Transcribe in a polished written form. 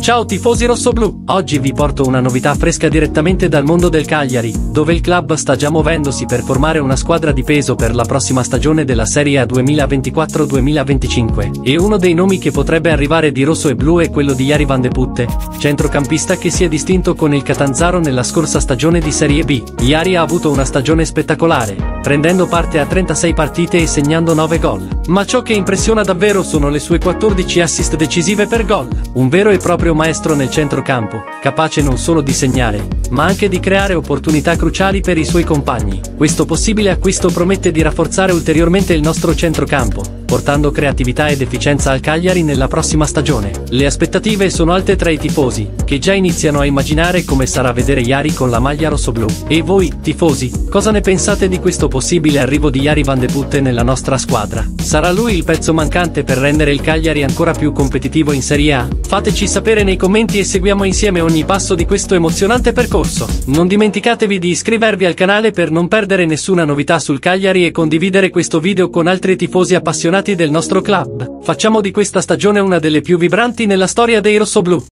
Ciao tifosi rossoblù, oggi vi porto una novità fresca direttamente dal mondo del Cagliari, dove il club sta già muovendosi per formare una squadra di peso per la prossima stagione della Serie A 2024-2025, e uno dei nomi che potrebbe arrivare di rosso e blu è quello di Jari van de Putte, centrocampista che si è distinto con il Catanzaro nella scorsa stagione di Serie B. Jari ha avuto una stagione spettacolare, prendendo parte a 36 partite e segnando 9 gol. Ma ciò che impressiona davvero sono le sue 14 assist decisive per gol. Un vero e proprio maestro nel centrocampo, capace non solo di segnare, ma anche di creare opportunità cruciali per i suoi compagni. Questo possibile acquisto promette di rafforzare ulteriormente il nostro centrocampo, portando creatività ed efficienza al Cagliari nella prossima stagione. Le aspettative sono alte tra i tifosi, che già iniziano a immaginare come sarà vedere Jari con la maglia rossoblù. E voi, tifosi, cosa ne pensate di questo possibile arrivo di Jari van de Putte nella nostra squadra? Sarà lui il pezzo mancante per rendere il Cagliari ancora più competitivo in Serie A? Fateci sapere nei commenti e seguiamo insieme ogni passo di questo emozionante percorso. Non dimenticatevi di iscrivervi al canale per non perdere nessuna novità sul Cagliari e condividere questo video con altri tifosi appassionati del nostro club. Facciamo di questa stagione una delle più vibranti nella storia dei rossoblù.